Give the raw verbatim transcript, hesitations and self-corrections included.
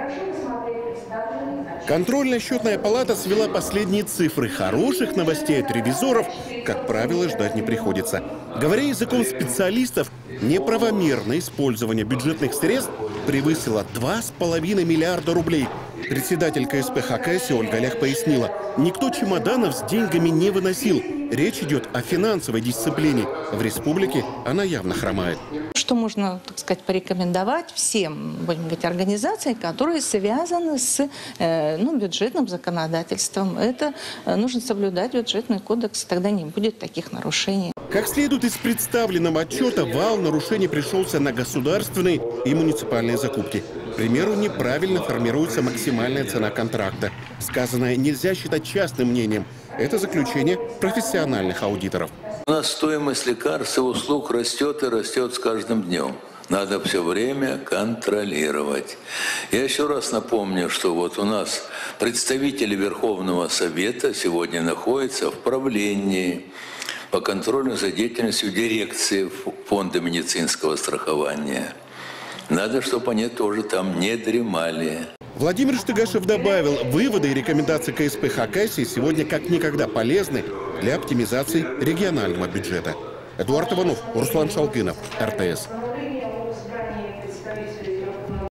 Контрольно-счетная палата свела последние цифры. Хороших новостей от ревизоров, как правило, ждать не приходится. Говоря языком специалистов, неправомерное использование бюджетных средств превысило два с половиной миллиарда рублей. Председатель ка эс пэ Хакасии Ольга Лях пояснила, никто чемоданов с деньгами не выносил. Речь идет о финансовой дисциплине. В республике она явно хромает. Что можно, так сказать, порекомендовать всем, будем говорить, организациям, которые связаны с э, ну, бюджетным законодательством. Это э, нужно соблюдать бюджетный кодекс, тогда не будет таких нарушений. Как следует из представленного отчета, вал нарушений пришелся на государственные и муниципальные закупки. К примеру, неправильно формируется максимальная цена контракта. Сказанное нельзя считать частным мнением. Это заключение профессиональных аудиторов. У нас стоимость лекарств и услуг растет и растет с каждым днем. Надо все время контролировать. Я еще раз напомню, что вот у нас представители Верховного Совета сегодня находятся в правлении по контролю за деятельностью дирекции Фонда медицинского страхования. Надо, чтобы они тоже там не дремали. Владимир Штыгашев добавил, выводы и рекомендации ка эс пэ Хакасии сегодня как никогда полезны для оптимизации регионального бюджета. Эдуард Иванов, Руслан Шалгинов, эр тэ эс.